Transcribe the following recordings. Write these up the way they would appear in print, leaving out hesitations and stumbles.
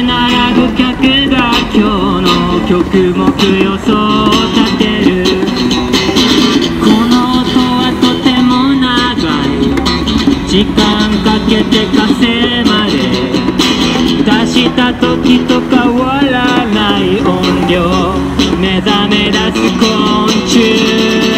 ぜなら顧客が今日の曲目予想を立てる。この音はとても長い。時間かけて稼まで出した時と変わらない音量。目覚め出す昆虫。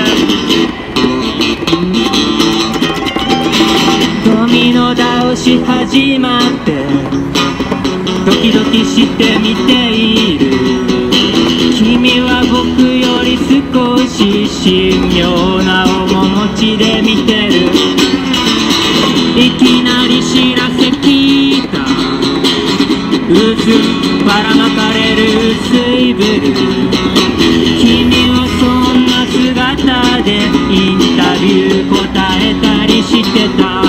ドミノ倒し始まってドキドキして見ている。君は僕より少し神妙な面持ちで見てる。いきなり知らせ聞いた。渦ばらまかれる薄いブルー。君はそんな姿でインタビュー答えたりしてた。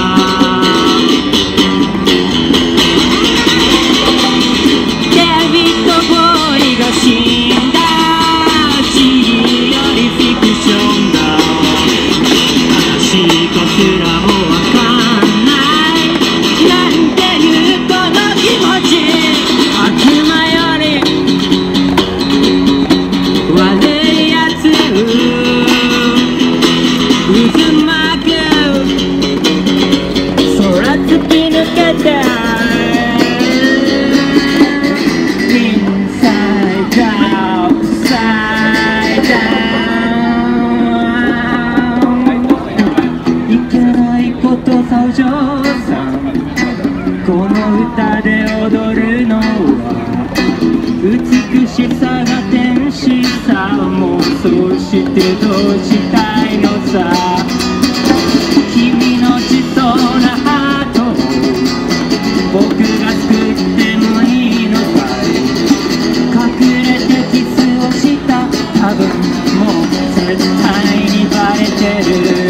この歌で踊るのは美しさが天使さ。妄想してどうしたいのさ。君のちそうなハートを僕が作ってもいいのかい。隠れてキスをした多分もう絶対にバレてる。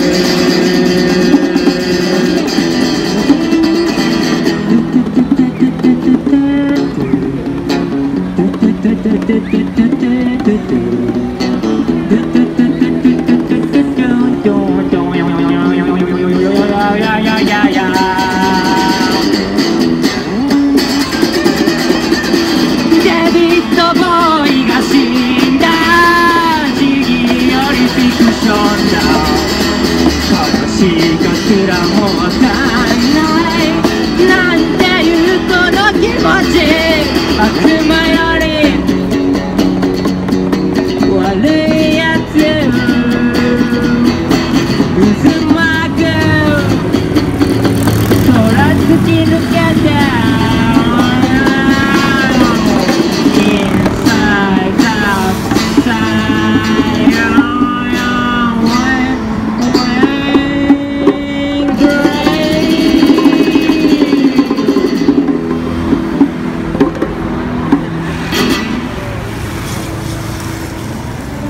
すらもわかんない。なんていうこの気持ち。悪魔